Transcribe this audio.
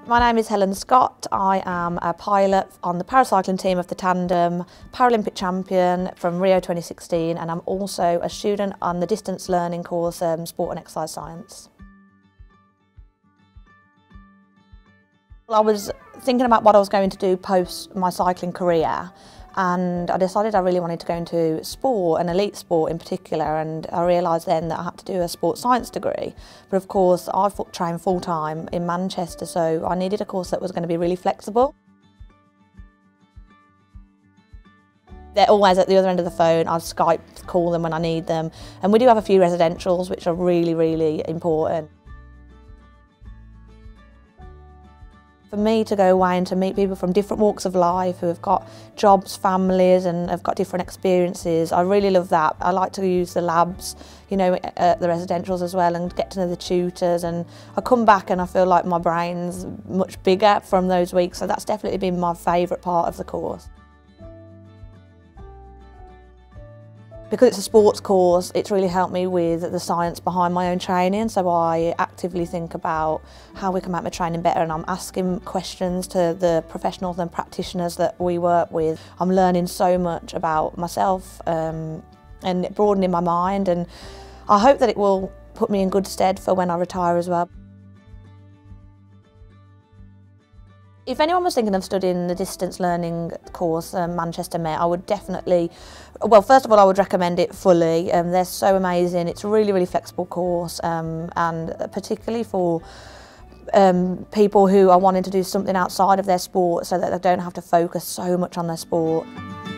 My name is Helen Scott. I am a pilot on the paracycling team of the Tandem, Paralympic champion from Rio 2016, and I'm also a student on the distance learning course Sport and Exercise Science. I was thinking about what I was going to do post my cycling career, and I decided I really wanted to go into sport, and elite sport in particular, and I realised then that I had to do a sports science degree. But of course I trained full time in Manchester, so I needed a course that was going to be really flexible. They're always at the other end of the phone. I Skype call them when I need them, and we do have a few residentials which are really important. For me to go away and to meet people from different walks of life who have got jobs, families and have got different experiences, I really love that. I like to use the labs, you know, at the residentials as well, and get to know the tutors, and I come back and I feel like my brain's much bigger from those weeks, so that's definitely been my favourite part of the course. Because it's a sports course, it's really helped me with the science behind my own training, so I actively think about how we can make my training better, and I'm asking questions to the professionals and practitioners that we work with. I'm learning so much about myself and broadening my mind, and I hope that it will put me in good stead for when I retire as well. If anyone was thinking of studying the distance learning course, Manchester Met, I would definitely, well, first of all, I would recommend it fully. They're so amazing. It's a really flexible course, and particularly for people who are wanting to do something outside of their sport so that they don't have to focus so much on their sport.